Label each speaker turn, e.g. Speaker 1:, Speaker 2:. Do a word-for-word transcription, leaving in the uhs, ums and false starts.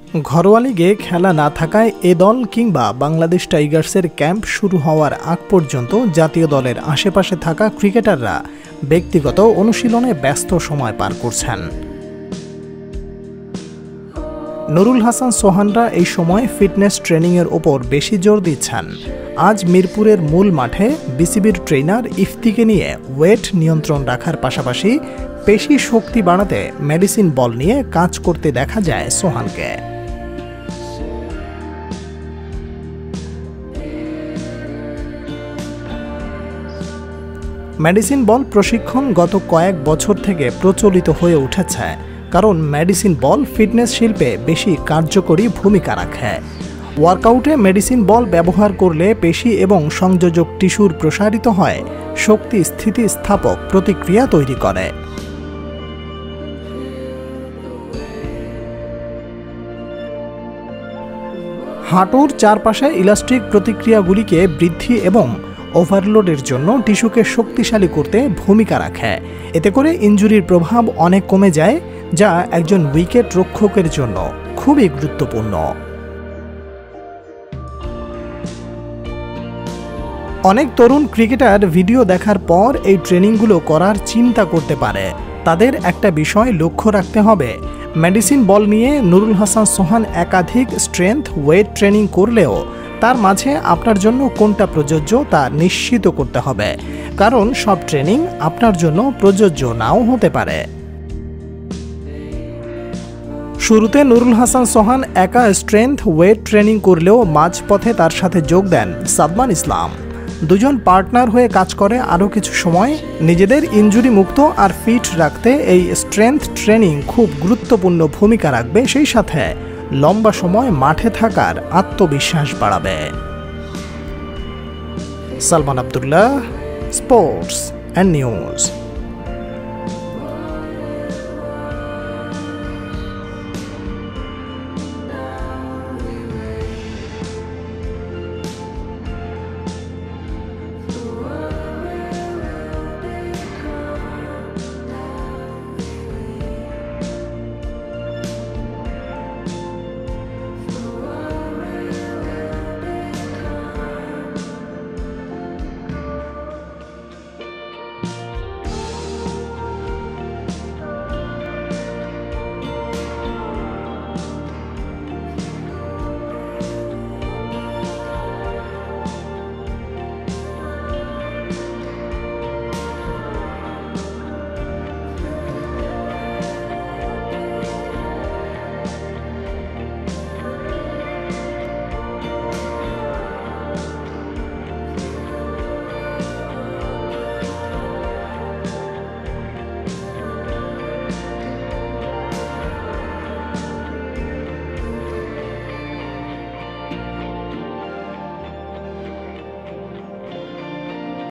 Speaker 1: ঘরোয়া লিগে খেলা না থাকায় এ দল কিংবা বাংলাদেশ টাইগার্সের ক্যাম্প শুরু হওয়ার আগ পর্যন্ত জাতীয় দলের আশেপাশে থাকা ক্রিকেটাররা ব্যক্তিগত অনুশীলনে ব্যস্ত সময় পার করছেন। নুরুল হাসান সোহানরা এই সময় ফিটনেস ট্রেনিংয়ের ওপর বেশি জোর দিচ্ছেন। আজ মিরপুরের মূল মাঠে বিসিবির ট্রেনার ইফতিকে নিয়ে ওয়েট নিয়ন্ত্রণ রাখার পাশাপাশি পেশি শক্তি বাড়াতে মেডিসিন বল নিয়ে কাজ করতে দেখা যায় সোহানকে। মেডিসিন বল প্রশিক্ষণ গত কয়েক বছর থেকে প্রচলিত হয়ে উঠেছে, কারণ মেডিসিন বল ফিটনেস শিল্পে বেশি কার্যকরী ভূমিকা রাখে। ওয়ার্কআউটে মেডিসিন বল ব্যবহার করলে পেশি এবং সংযোজক টিস্যুর প্রসারিত হয়, শক্তি স্থিতিস্থাপক প্রতিক্রিয়া তৈরি করে। হাঁটুর চারপাশে ইলাস্টিক প্রতিক্রিয়াগুলিকে বৃদ্ধি এবং ওভারলোডের জন্য টিস্যুকে শক্তিশালী করতে ভূমিকা রাখে। এতে করে ইনজুরির প্রভাব অনেক কমে যায়, যা একজন উইকেট রক্ষকের জন্য খুবই গুরুত্বপূর্ণ। অনেক তরুণ ক্রিকেটার ভিডিও দেখার পর এই ট্রেনিংগুলো করার চিন্তা করতে পারে। তাদের একটা বিষয় লক্ষ্য রাখতে হবে, মেডিসিন বল নিয়ে নুরুল হাসান সোহান একাধিক স্ট্রেংথ ওয়েট ট্রেনিং করলেও তার মাঝে আপনার জন্য কোনটা প্রযোজ্য তা নিশ্চিত করতে হবে, কারণ সব ট্রেনিং আপনার জন্য প্রযোজ্য নাও হতে পারে। শুরুতে নুরুল হাসান সোহান একা স্ট্রেংথ ওয়েট ট্রেনিং করলেও মাঝপথে তার সাথে যোগ দেন সাদমান ইসলাম। দুজন পার্টনার হয়ে কাজ করে আরও কিছু সময়। নিজেদের ইনজুরি মুক্ত আর ফিট রাখতে এই স্ট্রেংথ ট্রেনিং খুব গুরুত্বপূর্ণ ভূমিকা রাখবে, সেই সাথে লম্বা সময় মাঠে থাকার আত্মবিশ্বাস বাড়াবে। Salman Abdullah, sports and news.